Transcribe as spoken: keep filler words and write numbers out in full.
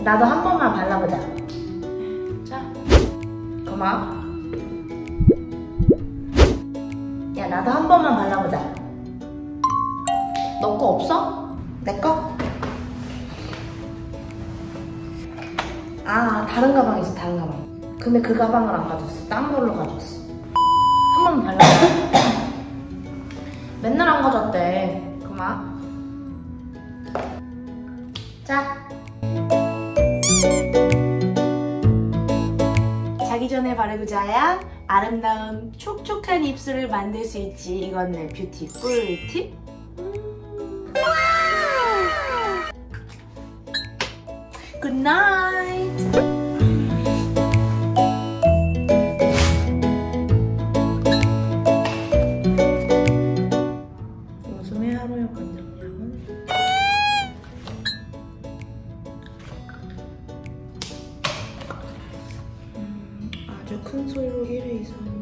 나도 한 번만 발라보자. 자, 고마워. 야, 나도 한 번만 발라보자. 너 거 없어? 내 거? 아, 다른 가방 있어, 다른 가방. 근데 그 가방을 안 가졌어. 딴 걸로 가졌어. 한 번만 발라보자. 맨날 안 가졌대. 고마워. 자. 자기 전에 바르고 자야 아름다운 촉촉한 입술을 만들 수 있지. 이건 내 뷰티 꿀팁. 굿나잇. 요즘의 하루의 권장량은 음, 아주 큰 소리로 일 회 이상